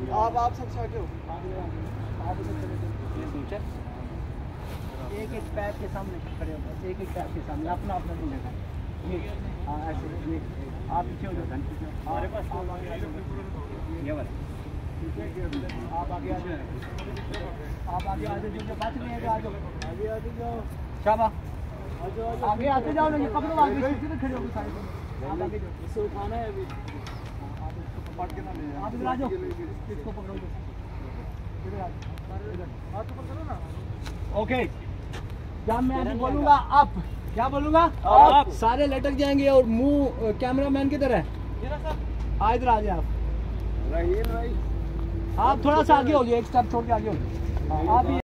आप सबसे आगे हो। आप उधर चले जाओ। एक एक पैर के सामने खड़े हो, बस एक एक पैर के सामने अपना अपना नहीं लगा। ये हाँ ऐसे ये आप पीछे हो जाओ। हमारे पास ये वाला ठीक है। आप आगे आ जाओ, आप आगे आ जाओ, जो बात नहीं है आ जाओ, आगे आ जाओ, शाबाश आगे आते जाओ ना। ये कपड़ों आगे सीधे खड़े हो साइड में। आप आगे जाओ, इसको उठाना है अभी। आप इसको पकड़ के ना ले जाओ, आप इधर आ जाओ, इसको पकड़ो इधर आ जाओ, हाथ ऊपर करो ना। ओके, जब मैं अभी बोलूंगा अप, क्या बोलूंगा अप, सारे लटक जाएंगे और मुंह कैमरामैन की तरह इधर आ जाए आप। राहील भाई आप थोड़ा सा आगे हो जाइए, एक स्टेप छोड़ के आगे हो जाइए आप।